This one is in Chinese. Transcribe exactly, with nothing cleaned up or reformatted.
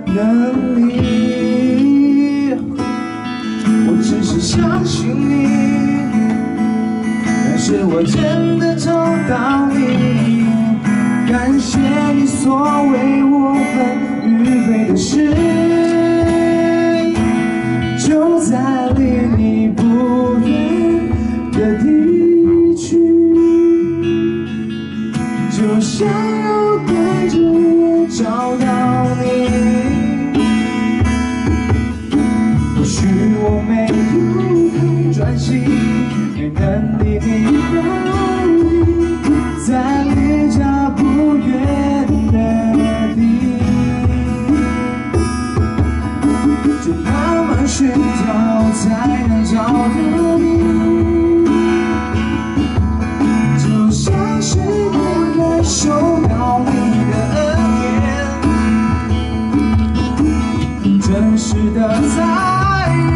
能力。我只是相信你，但是我真的找到你。感谢你所为我们预备的事，就在离你不远的地区，就想要带着我找到你。或许我没有太专心，没能力明白你在离家不远的地，就慢慢寻找才能找到你。就像是能感受到你的恩典，真实的在。